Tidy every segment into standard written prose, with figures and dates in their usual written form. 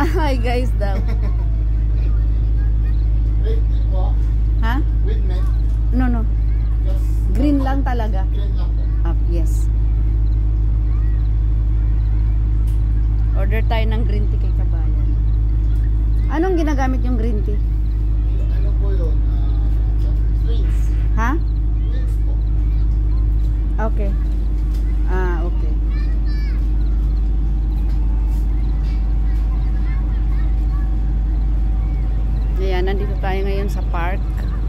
Hi guys daw. With meat po? Ha? With meat? No. Just Green lang talaga. green lang po. Yes. Order tayo ng green tea kay Kabayan. Anong ginagamit yung green tea? Ano po yun? Strings. Ha? Strings po. Okay. Okay. Ayan, nandito tayo ngayon sa park.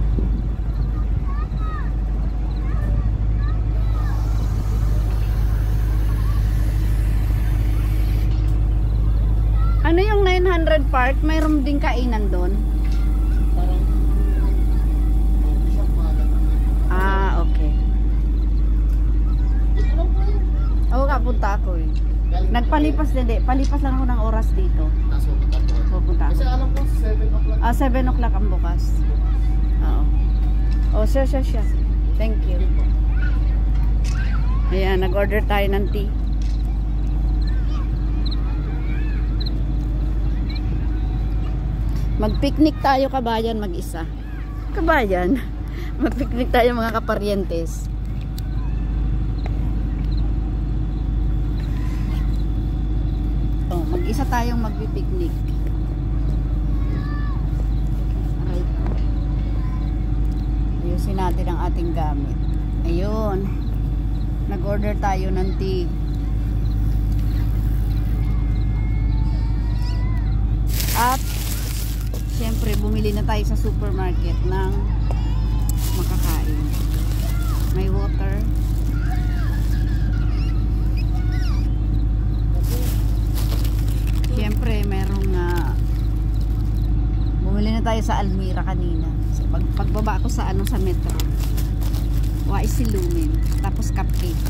Ano yung 900 park? Mayroon ding kainan doon? Parang isang mga ganun. Okay. Ito lang po yun. Oo, kapunta ako eh. Galing Nagpalipas din, palipas lang ako ng oras dito. Nasa pupunta po. Pupunta ako. Kasi alam ko 7 o'clock. 7 o'clock ang bukas. Oo. Oh, siya. Thank you. Ayan, nag-order tayo ng tea. Mag-picnic tayo, Kabayan, mag-isa. Kabayan, mag-picnic tayo mga kaparyentes. Oh, mag-isa tayong mag-picnic. Aray ko. Ayusin natin ang ating gamit. Ayun. Nag-order tayo ng tea. At siyempre, bumili na tayo sa supermarket ng makakain. May water. Siyempre, merong bumili na tayo sa Almira kanina. So, pagbaba ko sa sa metro. Wais Lumen. Tapos cupcake.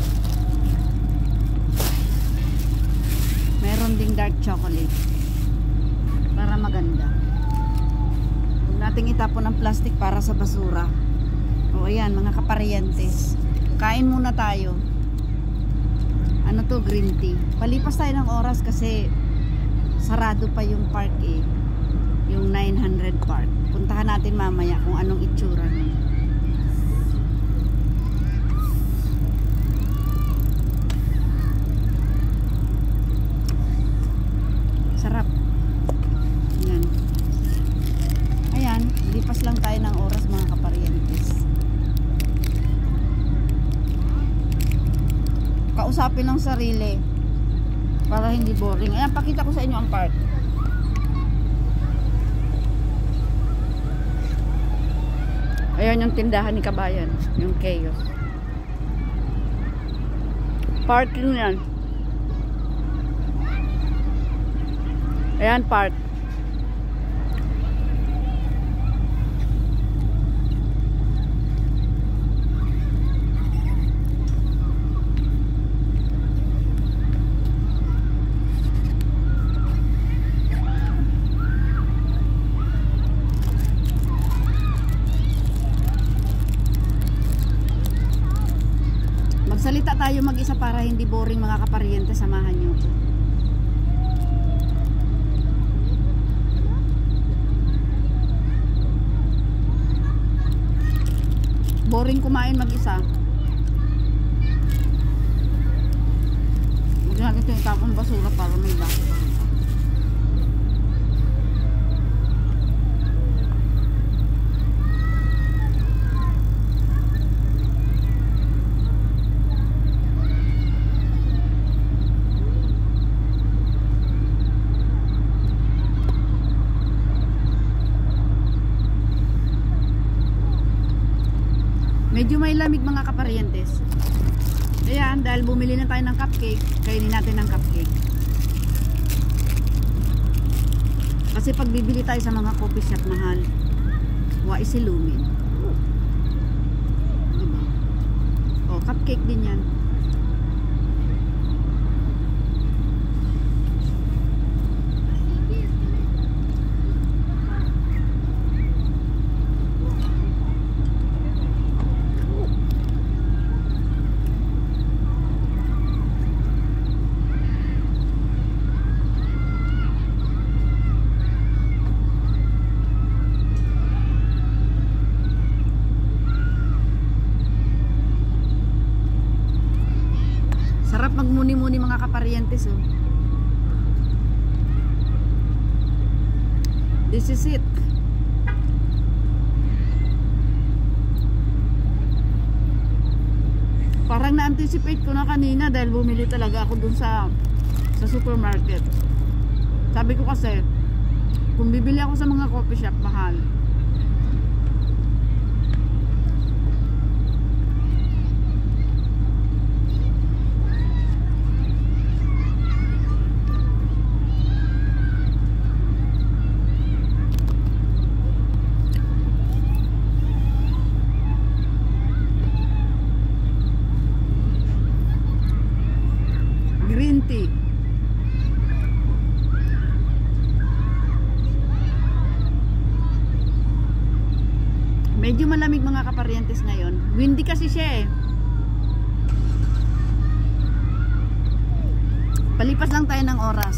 Meron ding dark chocolate. Para maganda. Huwag nating itapon ang plastic para sa basura. O ayan, mga kaparyentes. Kain muna tayo. Ano to, green tea. Palipas tayo ng oras kasi sarado pa yung park eh. Yung 900 park. Puntahan natin mamaya kung anong itsura niya. Sarap. Ayan. Ayan, lipas lang tayo ng oras mga kaparyentes. Kausapin ng sarili para hindi boring. Ayan, pakita ko sa inyo ang park. Ayan yung tindahan ni Kabayan, yung chaos. Parking yan. Ayan, park. Magsalita tayo mag-isa para hindi boring mga kaparyente, samahan nyo ko. Boring kumain mag-isa. Huwag natin ito itapon basura para may baso. Medyo may lamig mga kaparyentes. Ayan, dahil bumili na tayo ng cupcake, kainin natin ng cupcake. Kasi pag bibili tayo sa mga coffee shop mahal, wais Lumen. Diba? O, cupcake din yan. kaparientes, oh. This is it. Parang na-anticipate ko na kanina dahil bumili talaga ako dun sa supermarket. Sabi ko kasi, kung bibili ako sa mga coffee shop, mahal. Green tea. Medyo malamig mga kaparientes ngayon. Windy kasi siya eh. Palipas lang tayo ng oras.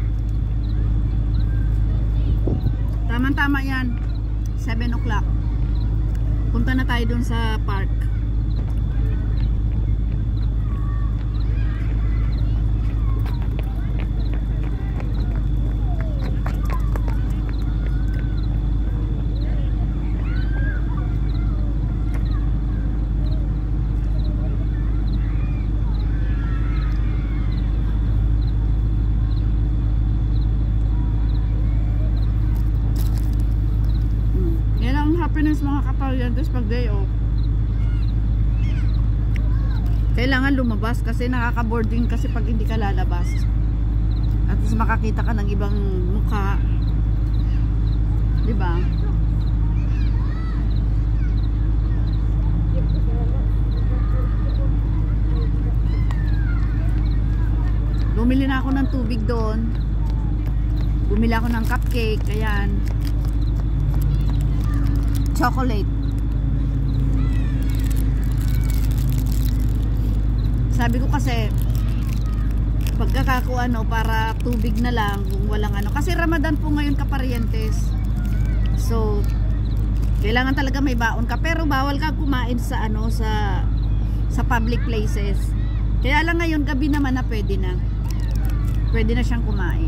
Tama-tama yan. 7 o'clock. Punta na tayo dun sa park. Happiness mga kaparientes pag day off. Kailangan lumabas kasi nakaka-boarding kasi pag hindi ka lalabas. At least makakita ka ng ibang mukha. Diba? Bumili na ako ng tubig doon. Bumili ako ng cupcake. Ayan. Chocolate. Sabi ko kasi pagkakakuha para tubig na lang kung walang ano. Kasi Ramadan po ngayon kaparientes. So kailangan talaga may baon ka, pero bawal ka kumain sa sa public places. Kaya lang ngayon gabi naman na pwede na. Pwede na siyang kumain.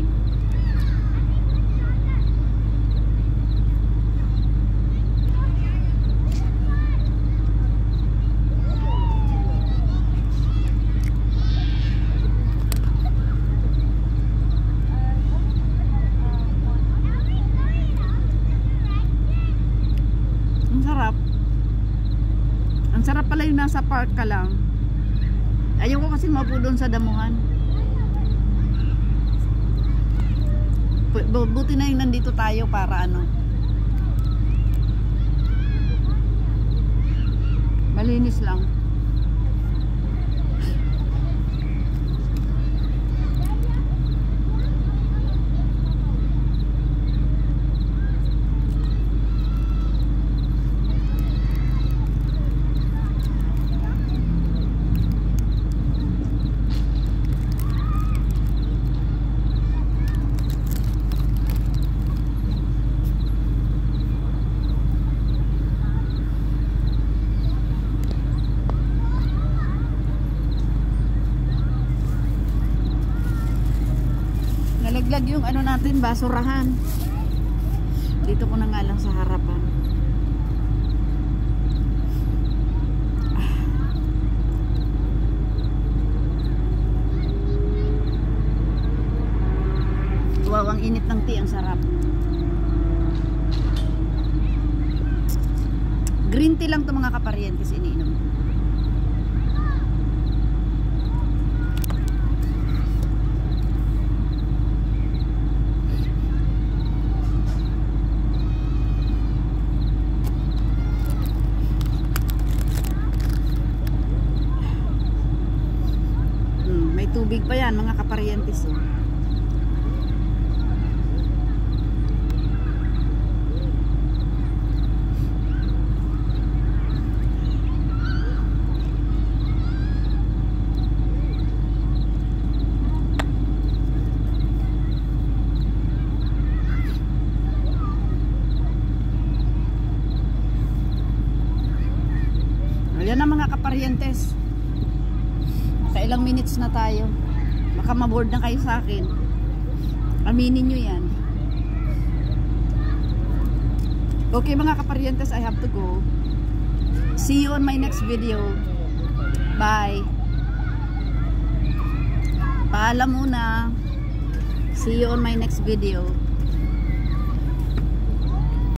Ang sarap pala yung nasa park ka lang. Ayoko kasi maupo doon sa damuhan. Buti na yung nandito tayo para malinis lang. Nalaglag yung natin, basurahan. Dito ko na nga lang sa harapan. Wow, ang init ng tea, ang sarap. Green tea lang to mga kaparientes iniinom. Tubig pa yan mga kaparientes. Ayan na mga kaparientes. Ilang minutes na tayo. Baka maboard na kayo sa akin. Aminin nyo yan. Okay mga kaparientes, I have to go. See you on my next video. Bye. Paalam muna. See you on my next video.